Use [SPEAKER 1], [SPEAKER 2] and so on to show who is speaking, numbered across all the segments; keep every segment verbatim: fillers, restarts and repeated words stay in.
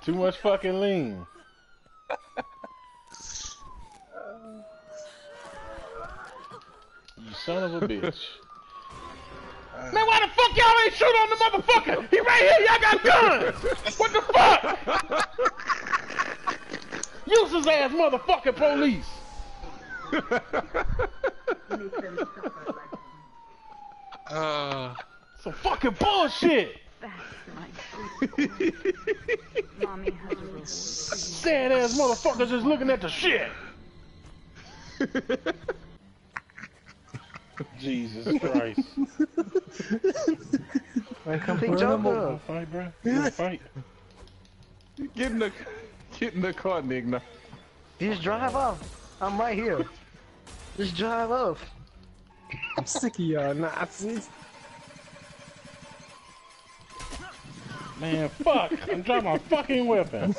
[SPEAKER 1] Too much fucking lean. You son of a bitch. Man, why the fuck y'all ain't shoot on the motherfucker? He right here, y'all got guns! What the fuck? Useless ass motherfucking police!
[SPEAKER 2] uh,
[SPEAKER 1] Some fucking bullshit! Sad ass motherfuckers just looking at the shit! Jesus Christ.
[SPEAKER 3] Man, complete Joker.
[SPEAKER 1] Fight, bro. You fight.
[SPEAKER 4] Get in the, get in the car, nigga.
[SPEAKER 3] Just drive off. I'm right here. Just drive off.
[SPEAKER 5] I'm sick of y'all Nazis.
[SPEAKER 1] Man, fuck. I'm dropping my fucking weapon.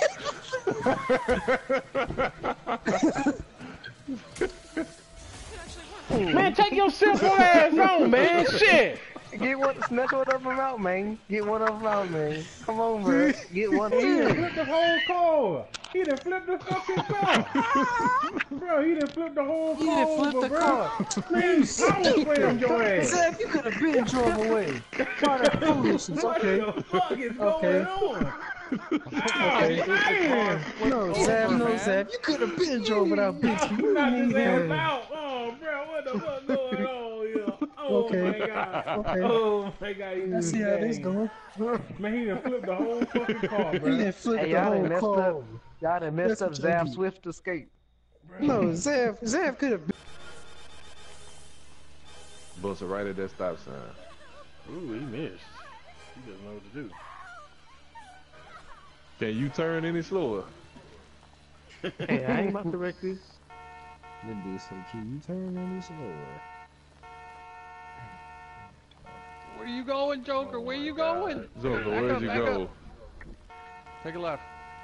[SPEAKER 1] Man, take your simple ass on, man. Shit.
[SPEAKER 3] Get one, snatch one of them out, man. Get one of them out, man. Come on, bro. Get one of
[SPEAKER 1] He done
[SPEAKER 3] them.
[SPEAKER 1] flipped the whole car. He done flipped the fucking car. Bro, he done flipped the whole
[SPEAKER 5] He
[SPEAKER 1] car.
[SPEAKER 5] done flipped
[SPEAKER 1] over,
[SPEAKER 5] the
[SPEAKER 1] bro.
[SPEAKER 5] car.
[SPEAKER 1] Man, you slammed your ass.
[SPEAKER 5] Zach, you could have been drove away. Try that foolishness, okay.
[SPEAKER 1] What the fuck is
[SPEAKER 5] Okay.
[SPEAKER 1] going on?
[SPEAKER 5] Okay.
[SPEAKER 1] Man.
[SPEAKER 5] No, Zach, no, Zach. You could have been drove without bitch. You
[SPEAKER 1] Knock
[SPEAKER 5] need
[SPEAKER 1] his ass
[SPEAKER 5] him.
[SPEAKER 1] out. Oh, bro, what the fuck going on here? Oh,
[SPEAKER 5] Okay.
[SPEAKER 1] my God.
[SPEAKER 5] Okay.
[SPEAKER 1] Oh, my God. He
[SPEAKER 5] Let's see how this going.
[SPEAKER 1] Man, he done flipped the whole fucking car,
[SPEAKER 5] He
[SPEAKER 1] bro.
[SPEAKER 5] done flipped
[SPEAKER 3] Hey,
[SPEAKER 5] the
[SPEAKER 3] y'all done
[SPEAKER 5] whole
[SPEAKER 3] messed
[SPEAKER 5] car.
[SPEAKER 3] up. Y'all done messed
[SPEAKER 5] That's
[SPEAKER 3] up
[SPEAKER 5] what
[SPEAKER 3] Zav
[SPEAKER 5] y'all do.
[SPEAKER 3] Swift escape.
[SPEAKER 5] No, Zav, Zav could have been.
[SPEAKER 4] Busted right at that stop sign.
[SPEAKER 1] Ooh, he missed. He doesn't know what to do.
[SPEAKER 4] Can you turn any slower?
[SPEAKER 3] Hey, I ain't about to wreck this.
[SPEAKER 5] Then they say, can you turn any slower?
[SPEAKER 2] where you going, Joker? Where you going?
[SPEAKER 4] Joker,
[SPEAKER 2] Back
[SPEAKER 4] where'd
[SPEAKER 2] up,
[SPEAKER 4] you
[SPEAKER 2] back
[SPEAKER 4] go?
[SPEAKER 2] up. Take a left.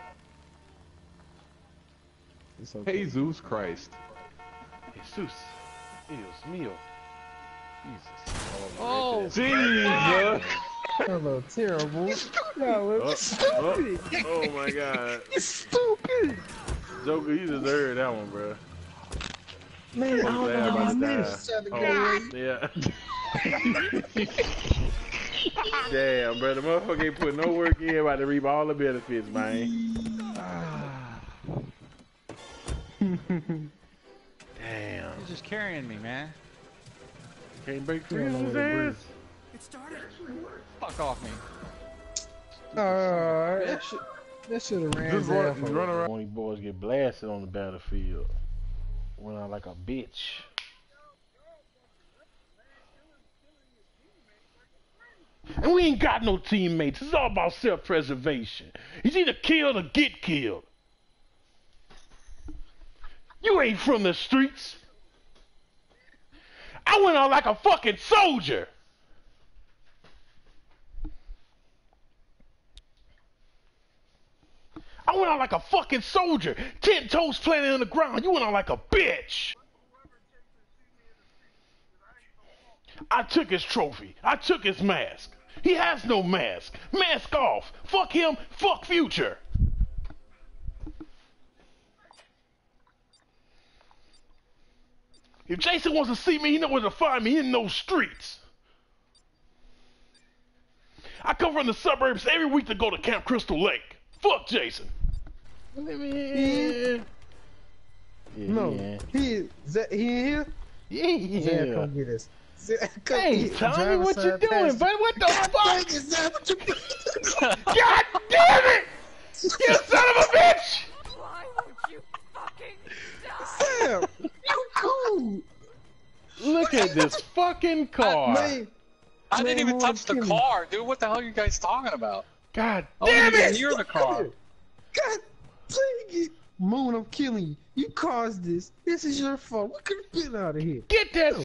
[SPEAKER 5] It's okay.
[SPEAKER 4] Jesus Christ.
[SPEAKER 1] Jesus. Dios mío. Jesus.
[SPEAKER 2] Oh,
[SPEAKER 4] Jesus!
[SPEAKER 5] Hello, terrible. No,
[SPEAKER 1] Oh,
[SPEAKER 5] it's stupid.
[SPEAKER 1] oh, oh my God.
[SPEAKER 5] It's stupid.
[SPEAKER 1] Joker, you deserve that one, bro.
[SPEAKER 5] Man, I don't know
[SPEAKER 1] Glad
[SPEAKER 5] how I
[SPEAKER 1] about
[SPEAKER 5] missed.
[SPEAKER 1] that. Yeah. Damn, bro. The motherfucker ain't put no work in, about to reap all the benefits, man. Damn.
[SPEAKER 2] he's just carrying me, man.
[SPEAKER 1] Can't break
[SPEAKER 5] You don't know
[SPEAKER 1] Frizzle's
[SPEAKER 5] where to
[SPEAKER 1] ass.
[SPEAKER 2] Fuck off me.
[SPEAKER 5] Alright, that should that should have ran
[SPEAKER 4] Just
[SPEAKER 5] his
[SPEAKER 4] run,
[SPEAKER 5] ass
[SPEAKER 4] run
[SPEAKER 5] over.
[SPEAKER 4] around.
[SPEAKER 1] When these boys get blasted on the battlefield. Went out like a bitch. And we ain't got no teammates. It's all about self-preservation. It's either killed or get killed. You ain't from the streets. I went out like a fucking soldier. I went out like a fucking soldier. Ten toes planted on the ground. You went out like a bitch. I took his trophy. I took his mask. He has no mask. Mask off. Fuck him. Fuck Future. If Jason wants to see me, he know where to find me in those streets. I come from the suburbs every week to go to Camp Crystal Lake. Fuck Jason.
[SPEAKER 5] Yeah. No, he Zach, he in here.
[SPEAKER 1] Yeah.
[SPEAKER 5] Zach, come get us. Zach, come
[SPEAKER 1] Hey,
[SPEAKER 5] get-
[SPEAKER 1] Tommy,
[SPEAKER 5] drive
[SPEAKER 1] what you
[SPEAKER 5] aside
[SPEAKER 1] doing,
[SPEAKER 5] past-
[SPEAKER 1] buddy? What the fuck?
[SPEAKER 5] Dang it, Zach, what you
[SPEAKER 1] God damn it! You son of a bitch!
[SPEAKER 6] Why won't you fucking die?
[SPEAKER 5] Sam, you cool.
[SPEAKER 1] Look at this fucking car.
[SPEAKER 5] Man,
[SPEAKER 2] I didn't
[SPEAKER 5] man,
[SPEAKER 2] even
[SPEAKER 5] wanna
[SPEAKER 2] touch the
[SPEAKER 5] kill me.
[SPEAKER 2] car, dude. What the hell are you guys talking about?
[SPEAKER 1] God
[SPEAKER 2] I
[SPEAKER 1] damn
[SPEAKER 2] wasn't even
[SPEAKER 1] it!
[SPEAKER 2] near the car.
[SPEAKER 5] God dang it. Moon, I'm killing you. You caused this. This is your fault. We could have been out of here.
[SPEAKER 1] Get that